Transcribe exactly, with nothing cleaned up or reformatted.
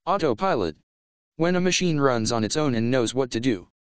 Autopilot. When a machine runs on its own and knows what to do.